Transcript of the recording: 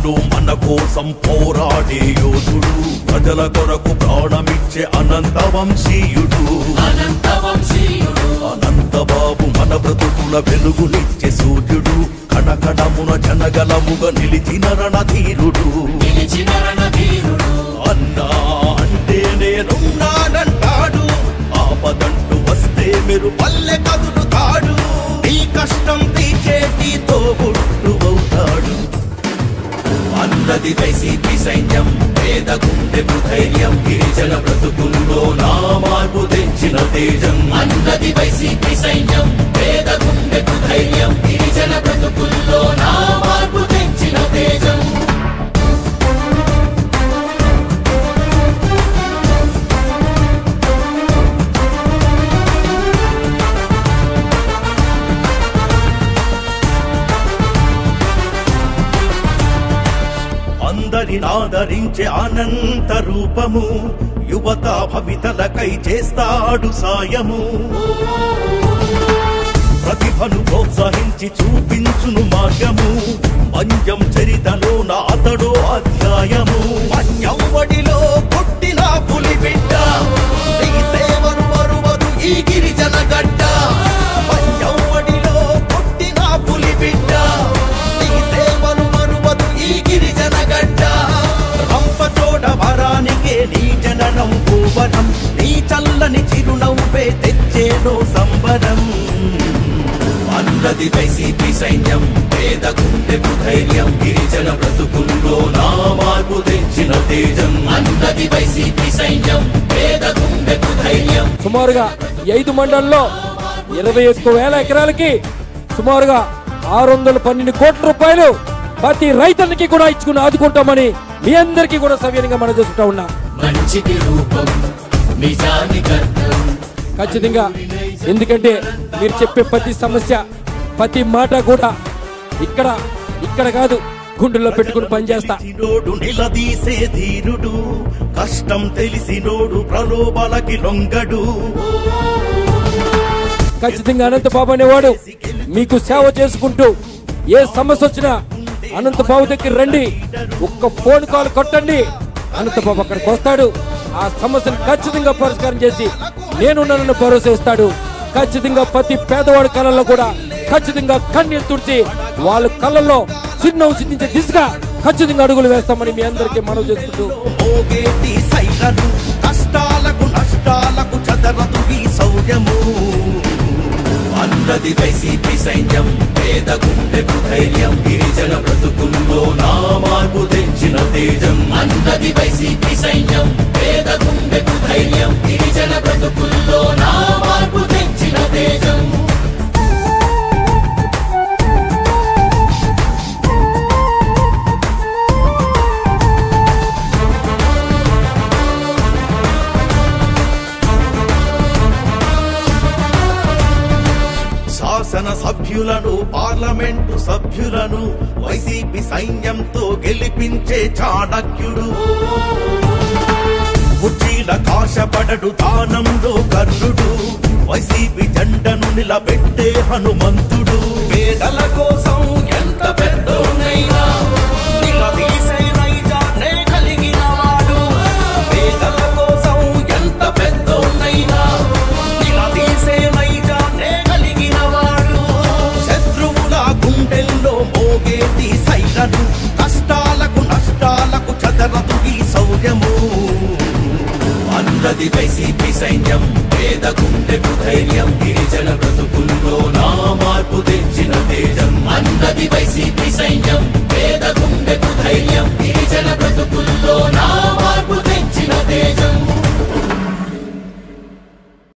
యుద్ధంలో మన కోసం పోరాడే యోధుడు, ప్రజల కొరకు ప్రాణమిచ్చే అనంత వంశీయుడు. అనంతబాబు మన బ్రతుకుల వెలుగునిచ్చే సూర్యుడు, కణకణమున జనగలముగా నిలిచిన రణధీరుడు. అన్నా అంటే నేనున్నానంటాడు, ఆపదంటూ వస్తే మీరు పల్లె కదులుతాడు, నీ కష్టం తీర్చేటి తోబుట్టువవుతాడు. అన్నది వైసీపీ సైన్యం, పేద గుండెకు ధైర్యం, గిరిజన బ్రతుకుల్లో నా మార్పు తెచ్చిన తేజం. అన్నది వైసీపీ సైన్యం, పేద గుండెకు ధైర్యం, గిరిజన బ్రతుకుల్లో నా మార్పు తెచ్చిన తేజం. అందరినాదరించే అనంత రూపము, యువత భవితలకై చేస్తాడు సాయము. ప్రతిభను ప్రోత్సహించి చూపించును మార్గము, మంజం చరితలోన అతడో అధ్యాయము. మన్యవడిలో పుట్టిన పులిబిడ్డ, నీ సేవను మరువదు ఈ గిరిజన గడ్డ. మన్యవడిలో పుట్టిన పులిబిడ్డ, నీ సేవను మరువదు ఈ గిరిజన గడ్డ. రంపచోడ వరానికే నీ జననం పూవరం, నీ చల్లని చిరునవ్వే తెచ్చేదో సంబరం. అన్నది వైసీపీ సైన్యం, పేద గుండెకు ధైర్యం, గిరిజన బ్రతుకుల్లో నా మార్పు తెచ్చిన తేజం. అన్నది వైసీపీ సైన్యం, పేద గుండెకు ధైర్యం. సుమారుగా 5 మండలంలో 21,000 ఎకరాలకి సుమారుగా 612 కోట్ల రూపాయలు ప్రతి రైతులకి కూడా ఇచ్చుకుని ఆదుకుంటామని మీ అందరికీ కూడా సవ్యంగా మనం చేసుకుంటా ఉన్నాం. ఖచ్చితంగా, ఎందుకంటే మీరు చెప్పే ప్రతి సమస్య, ప్రతి మాట కూడా ఇక్కడ కాదు, గుండెల్లో పెట్టుకుని పనిచేస్తా. నిలదీసే ధీరుడు, కష్టం తెలిసినోడు, ప్రలోభాలకి లొంగడు. ఖచ్చితంగా అనంతబాబు అనేవాడు మీకు సేవ చేసుకుంటూ ఏ సమస్య వచ్చినా అనంతబాబు దగ్గర రండి, ఒక్క ఫోన్ కాల్ కొట్టండి, అనంతబాబు అక్కడికి వస్తాడు. ఆ సమస్యను ఖచ్చితంగా పరిష్కారం చేసి నేనున్నానని భరోసా ఇస్తాడు. ఖచ్చితంగా ప్రతి పేదవాడి కళ్ళల్లో కూడా ఖచ్చితంగా కన్నీరు తుడిచి వాళ్ళ కళ్ళల్లో చిరునవ్వు చిందించే దిశగా ఖచ్చితంగా అడుగులు వేస్తామని మీ అందరికీ మనవి చేసుకుంటూ, కష్టాలకు నష్టాలకు చదరదు ఈ సౌర్యము. అన్నది వైసీపీ సైన్యం, పేద గుండెకు ధైర్యం, గిరిజన బ్రతుకుల్లో నా మార్పు తెచ్చిన తేజం. అన్నది వైసీపీ సైన్యం, పేద గుండెకు ధైర్యం, గిరిజన బ్రతుకుల్లో నా మార్పు తెచ్చిన తేజం. శాసన సభ్యులను, పార్లమెంటు సభ్యులను వైసీపీ సైన్యంతో గెలిపించే చాణక్యుడు. కుర్చీల కాశపడడు, దానంలో కర్ణుడు, వైసీపీ జెండను నిలబెట్టే హనుమంతుడు. పేదల కోసం ఎంత పెద్దోనైనా నిలదీసే నైజాన్నే కలిగిన వాడు. పేదల కోసం ఎంత పెద్దోనైనా నిలదీసే నైజాన్నే కలిగిన వాడు. శత్రువుల గుండెల్లో మోగేటి సైరను, కష్టాలకు నష్టాలకు చదరదు ఈ శౌర్యము. అన్నది వైసీపీ సైన్యం, పేద గుండెకు ధైర్యం, గిరిజన బ్రతుకుల్లో నా మార్పు తెచ్చిన తేజం. అన్నది వైసీపీ